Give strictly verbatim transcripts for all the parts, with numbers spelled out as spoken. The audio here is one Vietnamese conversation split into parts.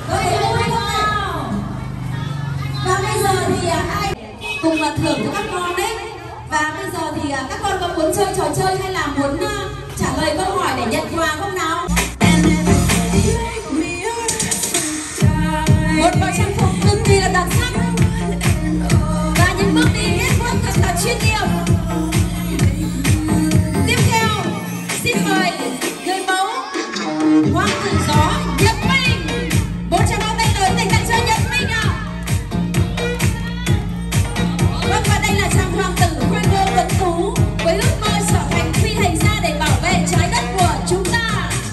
Vậy vui không nào? Và bây giờ thì ai cùng thưởng cho các con đấy. Và bây giờ thì các con có muốn chơi trò chơi hay là muốn trả lời câu hỏi để nhận quà không nào? Một bộ trang phục cực kỳ là đặc sắc và những bước đi kết thúc thật là chuyên nghiệp. Tiếp theo xin mời người mẫu Hoàng tử gió Nhật Minh. Một tràng pháo tay lớn dành tặng cho Nhật Minh ạ. Vâng, và đây là chàng hoàng tử khoe ngô tuấn tú với ước mơ trở thành phi hành gia để bảo vệ trái đất của chúng ta.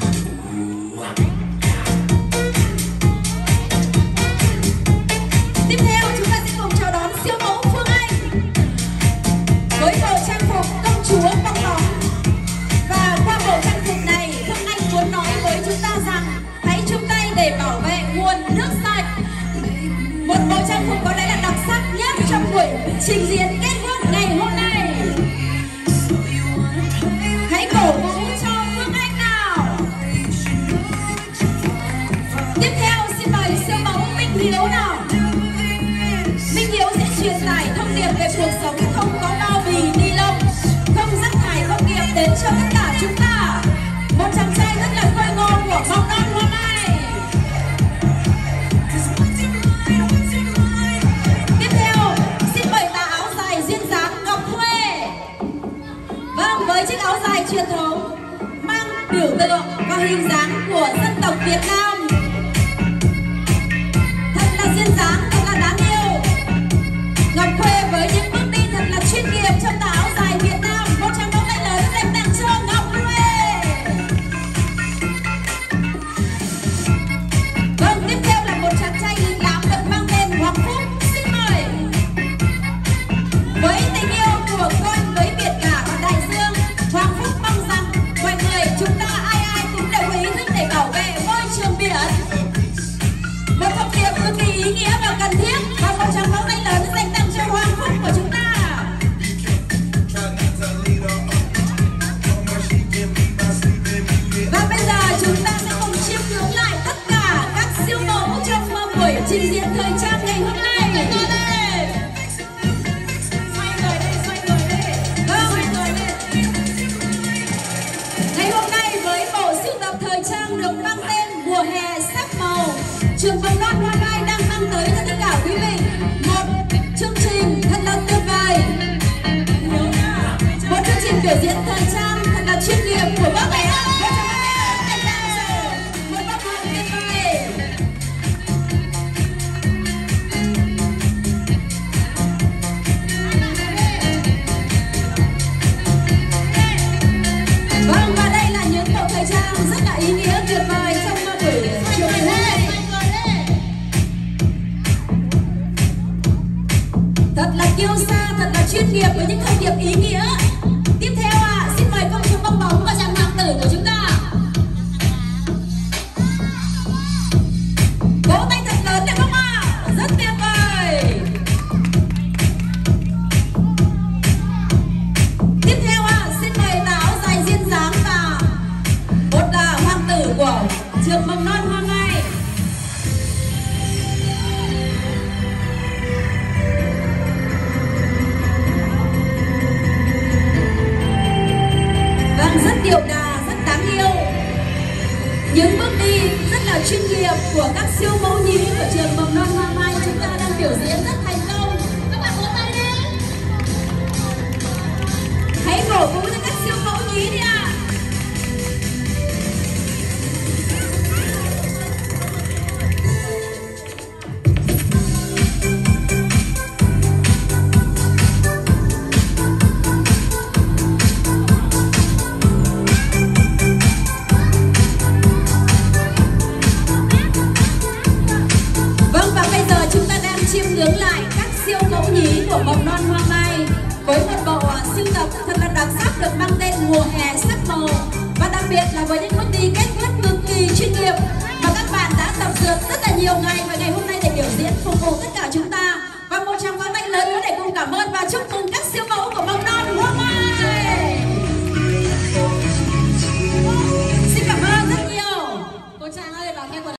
Tiếp theo chúng ta sẽ cùng chào đón siêu mẫu Phương Anh với bộ trang phục công chúa bong bóng. Và qua bộ trang phục này, Phương Anh muốn nói với chúng ta rằng hãy chung tay để bảo vệ nguồn nước sạch. Một bộ trang phục có lẽ là đặc sắc nhất trong buổi trình diễn kết thúc ngày hôm nay. Hãy cổ vũ cho Phương Anh nào. Tiếp theo xin mời siêu mẫu Minh Hiếu nào. Minh Hiếu sẽ truyền tải thông điệp về cuộc sống không có bao bì ni lông, không rác thải công nghiệp đến cho tất cả chúng ta. Một chàng trai rất là khôi ngô của mầm non Hoa Mai. Tiếp theo xin mời tà áo dài duyên dáng Ngọc Huê. Vâng, với chiếc áo dài truyền thống mang biểu tượng và hình dáng của dân tộc Việt Nam, thật là duyên dáng, thật là đáng yêu. Ngọc Huê với những bước đi thật là chuyên nghiệp trong tà áo dài Việt Nam. Một tràng pháo tay lớn dành tặng cho Ngọc Huê. Vâng, tiếp theo là một chàng trai lính lắm được mang tên Hoàng Phúc. Xin mời. Với tình yêu của con với biển cả và đại dương, Hoàng Phúc mong rằng mọi người chúng ta ai ai cũng đều có ý thức để bảo vệ môi trường biển. Một thông điệp cực kỳ ý nghĩa và cần thiết. Và một tràng pháo tay lớn dành tặng cho Hoàng Phúc của chúng ta. Và bây giờ chúng ta sẽ cùng chiêm ngưỡng lại tất cả các siêu mẫu trong buổi trình diễn thời trang ngày hôm nay. Xoay người đây, xoay người đây. Vâng, xoay người đây. Ngày hôm nay với bộ sưu tập thời trang được mang tên Mùa hè sắc màu, trường mầm non Hoa Mai đang mang tới cho tất cả quý vị một chương trình thật là tuyệt vời, một chương trình biểu diễn thời trang thật là chuyên nghiệp của các bé. Một bác hàng tuyệt vời. Vâng, và đây là những bộ thời trang rất là ý nghĩa tuyệt vời trong buổi chiều ngày hôm nay. Thật là kiêu sa, thật là chuyên nghiệp với những thông điệp ý nghĩa. Tiếp theo à, xin mời công chúa bong bóng và chàng hoàng tử của chúng ta. Vỗ tay thật lớn được không ạ? Rất tuyệt vời. Tiếp theo à, xin mời tà áo dài duyên dáng và một là hoàng tử của trường mầm non Hoa Mai. Rất điệu đà, rất đáng yêu. Những bước đi rất là chuyên nghiệp của các siêu mẫu nhí của trường mầm non Hoa Mai chúng ta đang biểu diễn rất thành công. Các bạn vỗ tay đi. Hãy cổ vũ cho các siêu mẫu nhí đi ạ. Chiêm ngưỡng lại các siêu mẫu nhí của mầm non Hoa Mai với một bộ sưu tập thật là đặc sắc được mang tên Mùa hè sắc màu, và đặc biệt là với những bước đi kết thúc cực kỳ chuyên nghiệp.